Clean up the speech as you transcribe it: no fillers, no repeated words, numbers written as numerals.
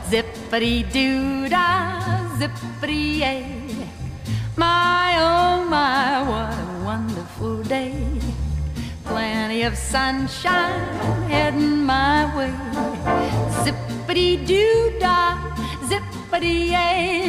Zippity-doo-dah, zippity-yay. My, oh my, what a wonderful day. Plenty of sunshine heading my way. Zippity-doo-dah, zippity-yay.